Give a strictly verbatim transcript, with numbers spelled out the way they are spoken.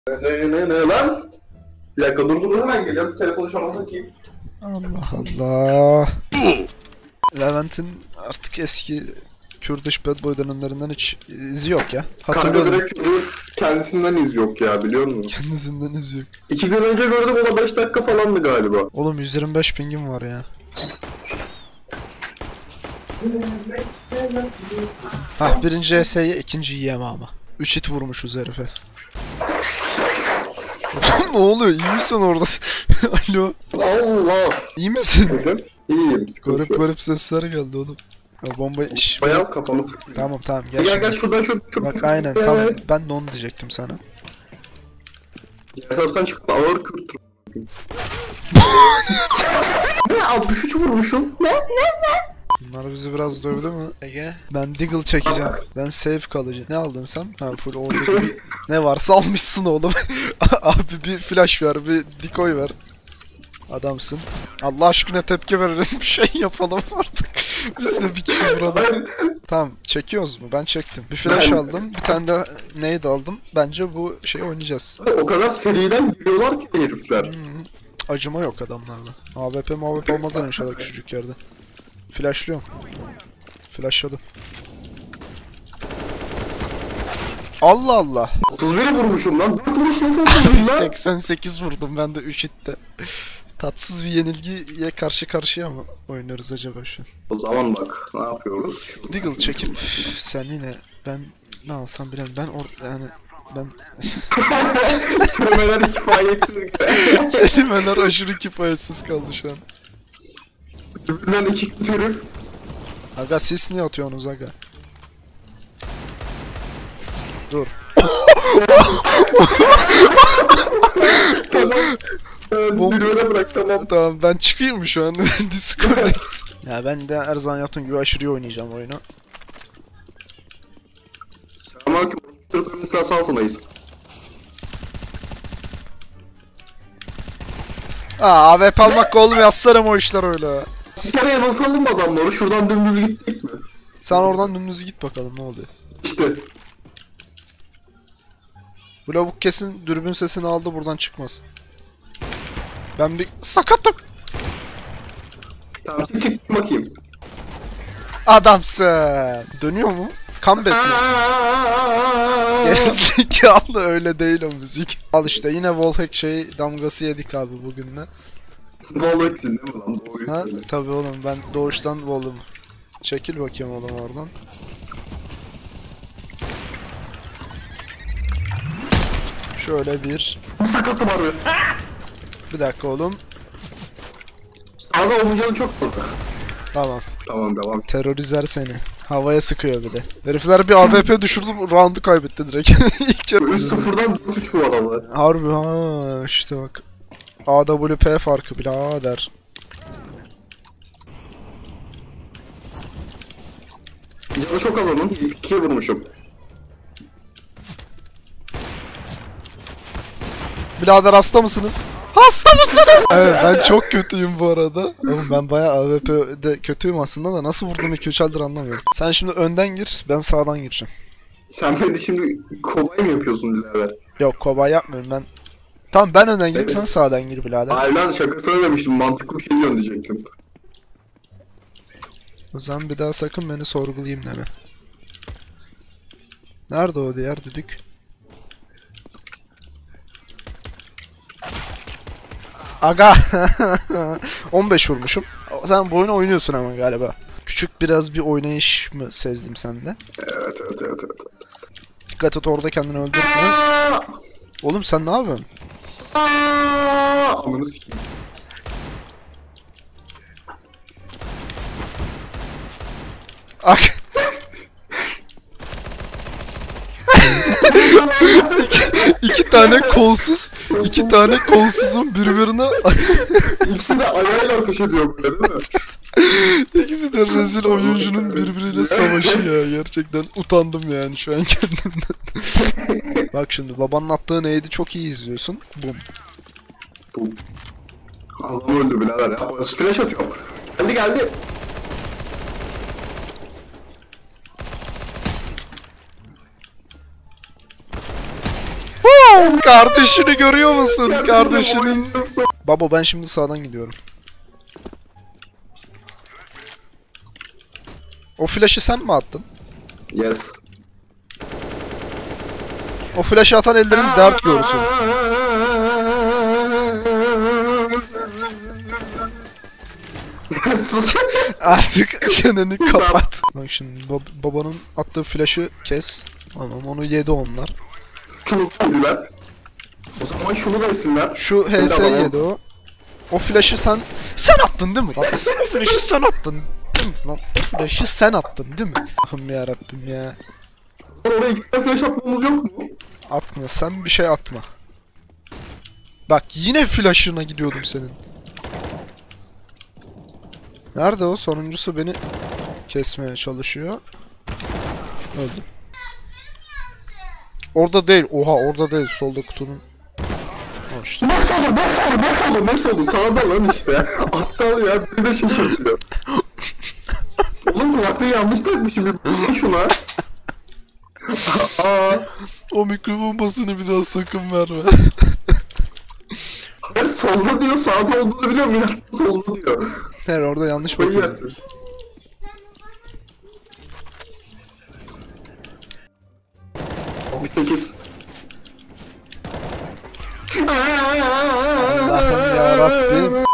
Ne ne ne lan? Bir dakika dur dur hemen geliyorum. Telefonu şarja takayım. Allah Allah. Levent'in artık eski Kürdiş bad boy dönemlerinden hiç izi yok ya. Kanka Hatırlıyorum. direkt kendisinden iz yok ya biliyor musun? Kendisinden izi yok. İki gün önce gördüm o da beş dakika falandı galiba. Oğlum yüz yirmi beş pingim var ya. Hah birinci C S'ye ikinci yeme ama. üç hit vurmuşuz herife. Ne oluyor? İyi misin orada? Alo. Allah. İyi misin? Neyse. İyiyim. Garip garip sesler geldi oğlum. Ya bomba iş. Bayağı kafamı sıkıyor. Tamam tamam gel. Gel şimdi. gel şuradan şu. şu Bak aynen tam ben de onu diyecektim sana. Yaşarsan çıktı ağır kürtür. Ne altmış üç vurmuşum. Ne? Bunlar bizi biraz dövdü mü Ege? Ben Deagle çekeceğim. Ben safe kalacağım. Ne aldın sen? Ha full oradaki bir... Ne varsa almışsın oğlum. Abi bir flash ver, bir decoy ver. Adamsın. Allah aşkına tepki verelim, bir şey yapalım artık. Biz de bir kişi vuralım. Tamam, çekiyoruz mu? Ben çektim. Bir flash aldım, bir tane de nade aldım. Bence bu şeyi oynayacağız. O kadar seriden giriyorlar ki herifler. Hmm, acıma yok adamlarda. A W P M A W P olmazlar inşallah küçücük yerde. Flashlıyorum. Flashladım. Allah Allah. otuz biri vurmuşum lan. dört vuruş nasıl vurdum lan? seksen sekiz vurdum ben de üç hitte. Tatsız bir yenilgiye karşı karşıya mı oynuyoruz acaba şu an? O zaman bak ne yapıyoruz? Şurada. Deagle çekip sen yine ben ne alsam bilen ben or yani ben Kelimeler kifayetsiz. kelimeler aşırı kifayetsiz kaldı şu an. Birbirinden iki kötü herif. Aga siz niye atıyorsunuz aga? Dur. Tamam. Evet, Bom- zirvede bırak tamam. Tamam ben çıkayım mı şu an Discord'da? Ya ben de her zaman yaptığım gibi aşırı iyi oynayacağım oyunu. Selamünaleyküm. Türk'ün sırası altındayız. Aa A W P almak oğlum yazsarım o işler öyle. Bir kere nasıl alın adamları? Şuradan dümdüz gittik mi? Sen oradan dümdüz git bakalım ne oluyor. İşte. Bu lavuk kesin dürbün sesini aldı buradan çıkmaz. Ben bir sakatım. Tamam çık çık bakayım. Adamsın. Dönüyor mu? Comeback mi? Gerizekalı öyle değil o müzik. Al işte yine wallhack şey damgası yedik abi bugün de. Vallahi değil mi lan? Doğruyu Ha söyle. tabii oğlum ben doğuştan wall'um. Çekil bakayım oğlum oradan. Şöyle bir. Bir sakatım abi. Bir dakika oğlum. Sağda olmayacağını çok korkak. Tamam. Tamam devam. Terörizler seni. Havaya sıkıyor bir de. Herifler bir A W P düşürdü, roundu kaybetti direkt. İlk kere. üç sıfırdan dört üç bu adamlar. Harbi ha işte bak. A W P farkı birader. Canı çok adamın. ikiye vurmuşum. Birader hasta mısınız? Hasta mısınız? Evet ben çok kötüyüm bu arada. Oğlum ben bayağı A W P'de kötüyüm aslında da nasıl vurdum iki üç eldir anlamıyorum. Sen şimdi önden gir, ben sağdan gireceğim. Sen beni şimdi kolay mı yapıyorsun birader? Yok kobay yapmıyorum ben. Tamam ben önden gireyim Evet. sen sağdan gir birader. Hayır lan şaka söylemiştim. Mantıklı bir şey diyorsun diyecektim. O zaman bir daha sakın beni sorgulayayım deme. Nerede o diğer düdük? Aga on beş vurmuşum. Sen bu oyunu oynuyorsun ama galiba. Küçük biraz bir oynayış mı sezdim sende? Evet evet evet evet. Dikkat et orada kendini öldürme. Oğlum sen ne yapıyorsun? Ananı sikeyim. Ak. iki, iki tane kolsuz, iki tane kolsuzun birbirine İkisi de ayağıyla ateş ediyor böyle değil mi? ikisi de rezil oyuncunun birbiriyle savaşı ya. Gerçekten utandım yani şu an kendimden. Bak şimdi babanın attığı neydi çok iyi izliyorsun. Bum. Bum. Adam öldü birader ya. Flash atıyor. Geldi geldi. Kardeşini görüyor musun? Kardeşinin. Babo ben şimdi sağdan gidiyorum. O flash'ı sen mi attın? Yes. O flash'ı atan ellerin dert görsün. Sus. Artık çeneni kapat. Bak şimdi bab- babanın attığı flash'ı kes. Tamam onu yedi onlar. Şunu koydular. O zaman şunu da yesinler. Şu H S yedi o. O flash'ı sen... Sen attın değil mi lan? O flash'ı sen attın değil mi lan? O flash'ı sen attın değil mi? Allah'ım yarabbim ya. Oraya iki tane flash atmamız yok mu? Atma sen bir şey atma. Bak yine flash'ına gidiyordum senin. Nerede o? Sonuncusu beni kesmeye çalışıyor. Öldüm. Orada değil. Oha orada değil. Solda kutunun. O işte. Ne oldu? Ne oldu? Ne oldu? Ne oldu? Sağda lan işte. Aptal ya. Bir de şaşırtıyor. Oğlum kulaklığı yanlış takmışım. Bir bakın şuna. Aa. O mikrofon basını bir daha sakın verme. Hayır solda diyor. Sağda olduğunu biliyorum. Yine solda diyor. Her orada yanlış Koyu bakıyorum. yersin. sekiz. Allah'ım yarabbim.